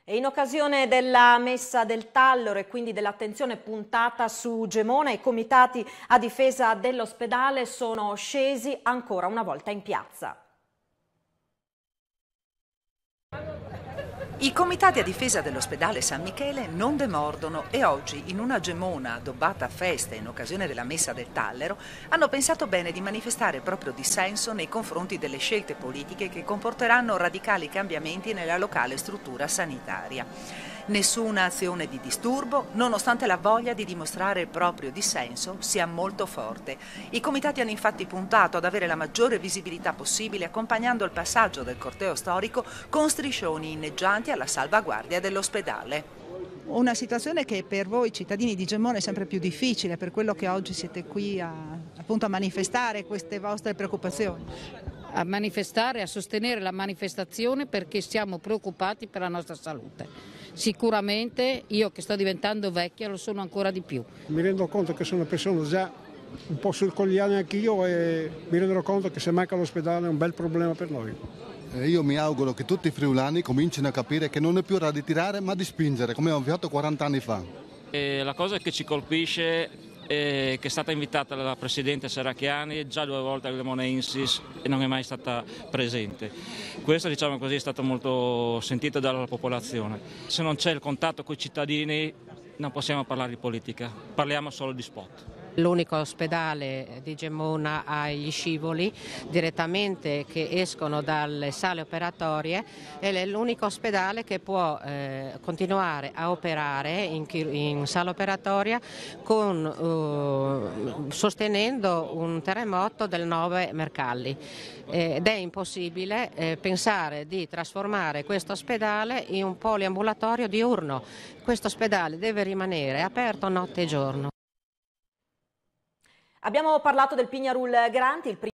E in occasione della messa del Tallero e quindi dell'attenzione puntata su Gemona, i comitati a difesa dell'ospedale sono scesi ancora una volta in piazza. I comitati a difesa dell'ospedale San Michele non demordono e oggi, in una Gemona addobbata a festa in occasione della messa del Tallero, hanno pensato bene di manifestare il proprio dissenso nei confronti delle scelte politiche che comporteranno radicali cambiamenti nella locale struttura sanitaria. Nessuna azione di disturbo, nonostante la voglia di dimostrare il proprio dissenso sia molto forte. I comitati hanno infatti puntato ad avere la maggiore visibilità possibile, accompagnando il passaggio del corteo storico con striscioni inneggianti alla salvaguardia dell'ospedale. Una situazione che per voi cittadini di Gemona è sempre più difficile, per quello che oggi siete qui appunto a manifestare queste vostre preoccupazioni. A manifestare, a sostenere la manifestazione perché siamo preoccupati per la nostra salute. Sicuramente io che sto diventando vecchia lo sono ancora di più. Mi rendo conto che sono una persona già un po' con gli anni anch'io e mi rendo conto che se manca l'ospedale è un bel problema per noi. Io mi auguro che tutti i friulani comincino a capire che non è più ora di tirare ma di spingere, come abbiamo fatto 40 anni fa. La cosa che ci colpisce è che è stata invitata la Presidente Serracchiani già 2 volte al Lemonensis e non è mai stata presente. Questo, diciamo così, è stato molto sentito dalla popolazione. Se non c'è il contatto con i cittadini non possiamo parlare di politica, parliamo solo di spot. L'unico ospedale di Gemona ha gli scivoli direttamente che escono dalle sale operatorie ed è l'unico ospedale che può continuare a operare in sala operatoria sostenendo un terremoto del 9 Mercalli. Ed è impossibile pensare di trasformare questo ospedale in un poliambulatorio diurno. Questo ospedale deve rimanere aperto notte e giorno. Abbiamo parlato del Pignarul Granti, il